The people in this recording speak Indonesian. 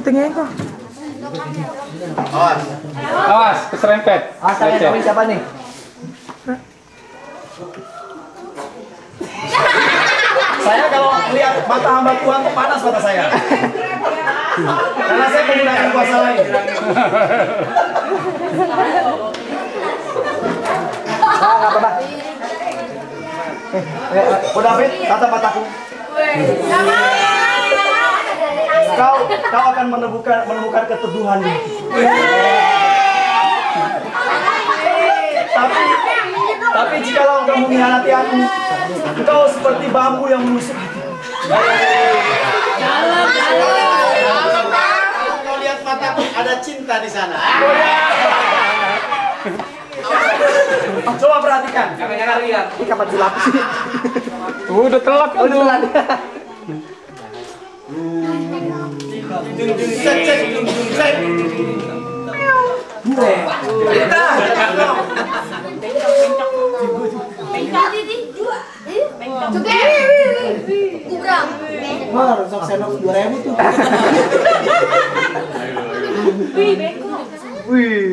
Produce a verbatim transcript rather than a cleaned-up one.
Tinggi kok. Awas. Awas, keserempet. Ah, saya kawin siapa nih? Saya kalau lihat mata hamba Tuhan tuh panas mata saya. Karena saya menggunakan kuasa lain. Ah, nggak apa-apa. Eh, eh, Oh David, kata mataku. Kau, kau akan menemukan menemukan keteduhan. Tapi, tapi jikalau kamu mengkhianati aku, engkau seperti bambu yang menusuk hati. Kau lihat mataku, ada cinta di sana. Coba perhatikan. Jangan lihat. ini kapan dilapis sih? Udah telat kan Udah telat. Dung dung set set dung dung set. Kita. Wah, sok senok dua ribu tuh. Wih.